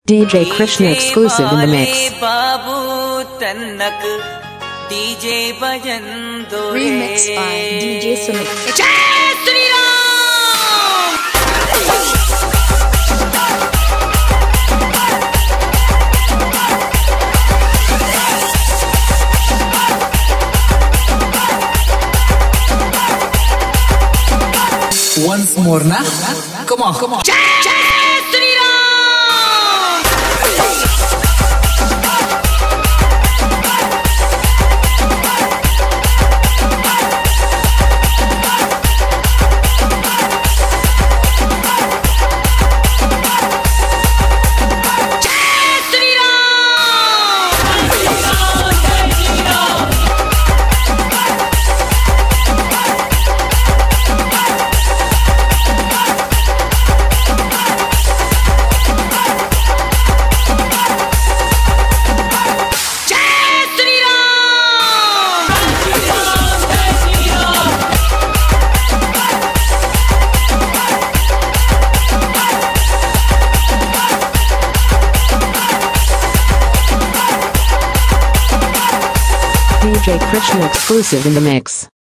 DJ Krishna exclusive in the mix. बाबू तन्नक DJ भजन दो Remix by DJ Sumit. जय Shri Ram. Once more, na? Come on, come on. DJ Krishna exclusive in the mix.